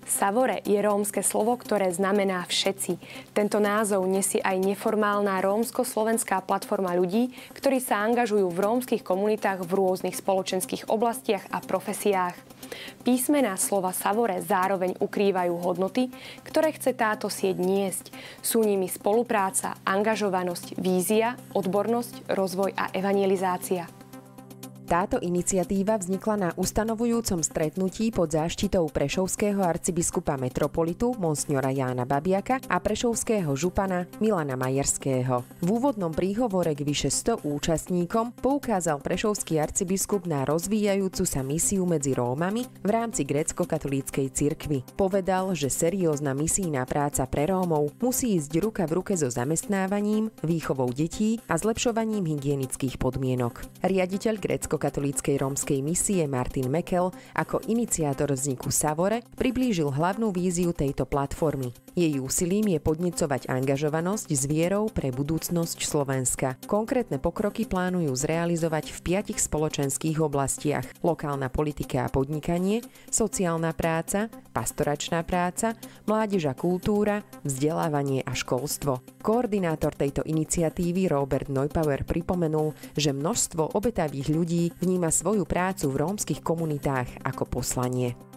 Savore je rómske slovo, ktoré znamená všetci. Tento názov nesie aj neformálna rómsko-slovenská platforma ľudí, ktorí sa angažujú v rómskych komunitách v rôznych spoločenských oblastiach a profesiách. Písmená slova Savore zároveň ukrývajú hodnoty, ktoré chce táto sieť niesť. Sú nimi spolupráca, angažovanosť, vízia, odbornosť, rozvoj a evangelizácia. Táto iniciatíva vznikla na ustanovujúcom stretnutí pod záštitou prešovského arcibiskupa metropolitu monsignora Jána Babiaka a prešovského župana Milana Majerského. V úvodnom príhovore k vyše 100 účastníkom poukázal prešovský arcibiskup na rozvíjajúcu sa misiu medzi Rómami v rámci grécko-katolíckej cirkvi. Povedal, že seriózna misijná práca pre Rómov musí ísť ruka v ruke so zamestnávaním, výchovou detí a zlepšovaním hygienických podmienok. Riaditeľ grécko-katolíckej rómskej misie Martin Mekel ako iniciátor vzniku Savore priblížil hlavnú víziu tejto platformy. Jej úsilím je podnecovať angažovanosť s vierou pre budúcnosť Slovenska. Konkrétne pokroky plánujú zrealizovať v 5 spoločenských oblastiach: lokálna politika a podnikanie, sociálna práca, pastoračná práca, mládež a kultúra, vzdelávanie a školstvo. Koordinátor tejto iniciatívy Robert Neupauer pripomenul, že množstvo obetavých ľudí vníma svoju prácu v rómskych komunitách ako poslanie.